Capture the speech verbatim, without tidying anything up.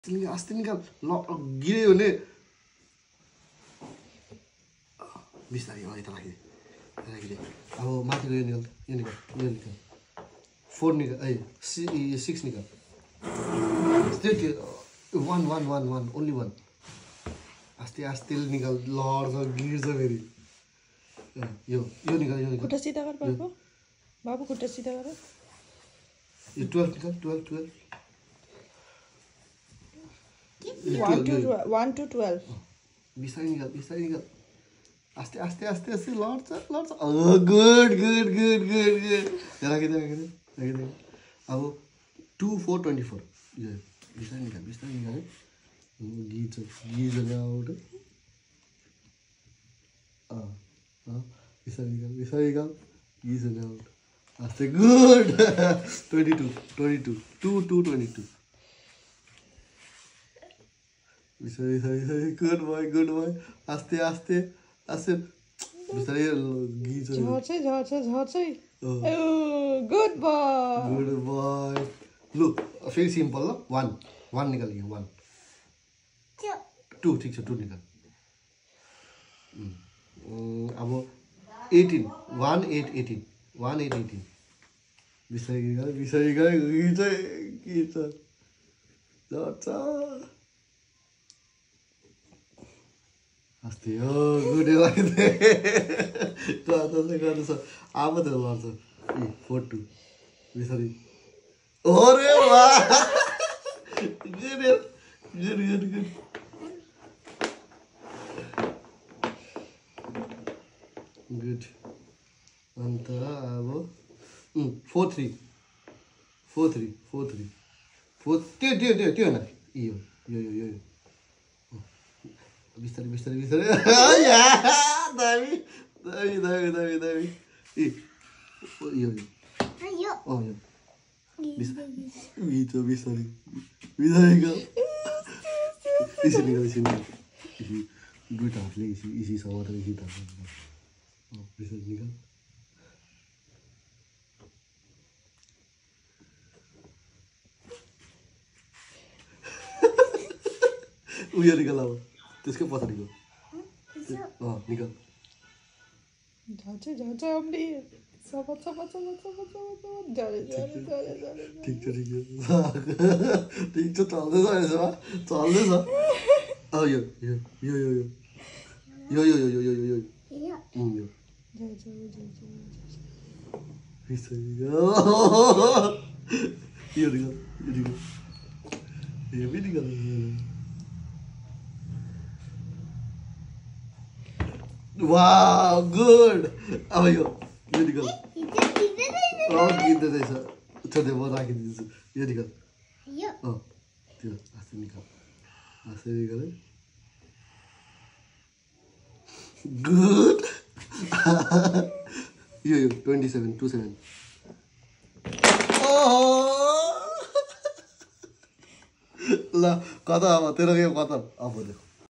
अस्ति निकाल ल गिर्यो भने बिस्तारै हो यता राखिदे राखिदे अब माथिको यो निकाल यो निकाल यो निकाल फोर निकाल ए सिक्स निकाल त्यो त्यो one one one one only one आस्ते आस्ते निकाल लड्छ गिर्छ फेरि यो यो निकाल यो निकाल खुट्टा सिधा गर बाबु बाबु खुट्टा सिधा गर यो ट्वेल्भ निकाल twelve twelve one to twelve. बिस्तारै निकाल बिस्तारै निकाल आस्ते आस्ते आस्ते आस्ते लड्छ लड्छ ओ good good good good good राखिदे राखिदे राखिदे अब टू फोर ट्वेन्टी फोर यो बिस्तारै निकाल बिस्तारै निकाल गिज गिज आउट अँ अँ बिस्तारै निकाल बिस्तारै निकाल गिज आउट आस्ते good twenty two twenty two two two twenty two Sorry, sorry, sorry. Good boy, good boy. Aste, aste, aste. Sorry, geez. Jharche, jharche, jharche. Oh, good boy. Good boy. Look, very simple, no? One, one nikal gaya, one. Two. Two, ठीक है, two nikal. Hmm. अब eighteen, one eight eighteen, one eight eighteen. बिसाई गया, बिसाई गया, गीचा, गीचा. जाता. अस्ति हो गुडे लाग्दै गर्दा चाहिँ गर्दैछ अब त लड्छ ए फोर टू बिस्तारै ओरे वाह good good good good good अन्त अब four three four three four three four त्यो त्यो त्यो त्यो होइन यो यो यो यो बिस्तारै बिस्तारै बिस्तारै या दामी दामी दामी दामी दामी ए यो यो अँ यो बिस्तारै बिस्तारै बिस्तारै बिस्तारै गयो यसरी निकाल यसरी निकाल दुईवटा हातले यसरी यसरी समातेर यसरी तान्नु अँ बिस्तारै निकाल उयो निकाल अब त्यसकै पछाडिको अँ निकाल झाँचे झाँचे अम्ली सफा सफा सफा सफा सफा झरे झरे झरे झरे ठिक छ ठिक छ ठिक छ चल्दैछ यसमा चल्दैछ अँ यो यो यो यो यो यो यो यो यो यो यो यो निकाल यो निकाल यो पनि निकाल Wow, good. अब यो यो निकाल अँ गिर्दै रहेछ छोड्दै म राखिदिन्छु यो निकाल अँ त्यो आस्ते निकाल आस्ते निकाल गुड यो यो ट्वेन्टी सेभेन टू सेभेन ल कता अब तेरो यो कता अब